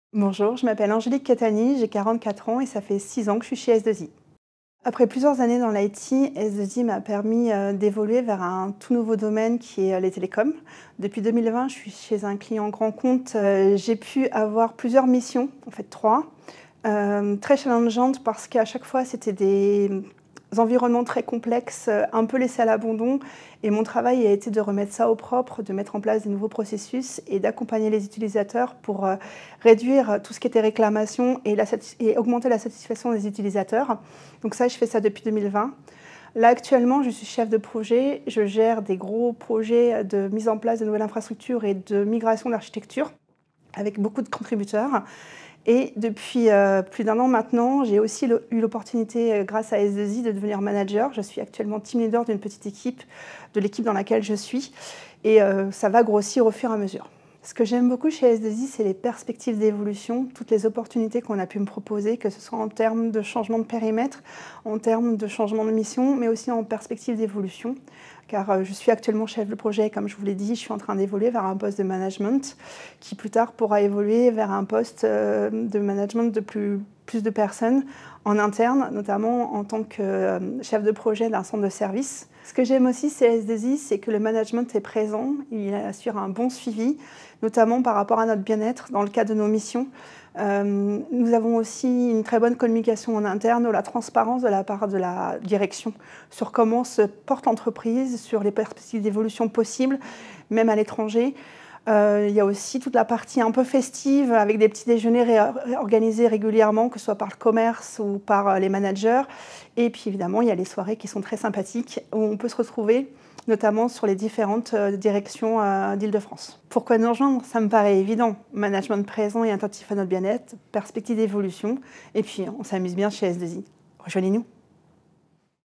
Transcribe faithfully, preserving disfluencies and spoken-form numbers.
Bonjour, je m'appelle Angélique Catani, j'ai quarante-quatre ans et ça fait six ans que je suis chez S deux I. Après plusieurs années dans l'I T, S deux I m'a permis euh, d'évoluer vers un tout nouveau domaine qui est euh, les télécoms. Depuis deux mille vingt, je suis chez un client grand compte. Euh, j'ai pu avoir plusieurs missions, en fait trois, euh, très challengeantes parce qu'à chaque fois c'était des environnements très complexes, euh, un peu laissés à l'abandon. Et mon travail a été de remettre ça au propre, de mettre en place des nouveaux processus et d'accompagner les utilisateurs pour euh, réduire tout ce qui était réclamation et, la et augmenter la satisfaction des utilisateurs. Donc ça, je fais ça depuis deux mille vingt. Là, actuellement, je suis chef de projet. Je gère des gros projets de mise en place de nouvelles infrastructures et de migration d'architecture avec beaucoup de contributeurs. Et depuis euh, plus d'un an maintenant, j'ai aussi le, eu l'opportunité, euh, grâce à S deux I, de devenir manager. Je suis actuellement team leader d'une petite équipe, de l'équipe dans laquelle je suis. Et euh, ça va grossir au fur et à mesure. Ce que j'aime beaucoup chez S deux I, c'est les perspectives d'évolution, toutes les opportunités qu'on a pu me proposer, que ce soit en termes de changement de périmètre, en termes de changement de mission, mais aussi en perspective d'évolution. Car euh, je suis actuellement chef de projet, comme je vous l'ai dit, je suis en train d'évoluer vers un poste de management qui plus tard pourra évoluer vers un poste euh, de management de plus, plus de personnes en interne, notamment en tant que euh, chef de projet d'un centre de service. Ce que j'aime aussi chez S deux I, c'est que le management est présent, il assure un bon suivi, notamment par rapport à notre bien-être dans le cadre de nos missions. Euh, nous avons aussi une très bonne communication en interne, ou la transparence de la part de la direction sur comment se porte l'entreprise, sur les perspectives d'évolution possibles, même à l'étranger. Euh, il y a aussi toute la partie un peu festive avec des petits déjeuners ré organisés régulièrement, que ce soit par le commerce ou par les managers. Et puis évidemment, il y a les soirées qui sont très sympathiques où on peut se retrouver, notamment sur les différentes euh, directions euh, d'Île-de-France. Pourquoi nous rejoindre? Ça me paraît évident. Management présent et attentif à notre bien-être, perspective d'évolution. Et puis, on s'amuse bien chez S deux I. Rejoignez-nous.